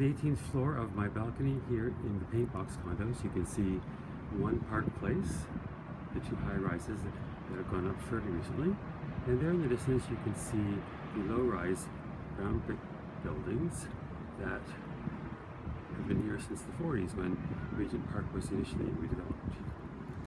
the 18th floor of my balcony here in the Paintbox Condo. So you can see One Park Place, the two high-rises that have gone up fairly recently. And there in the distance you can see the low-rise brown brick buildings that have been here since the 40s when Regent Park was initially redeveloped.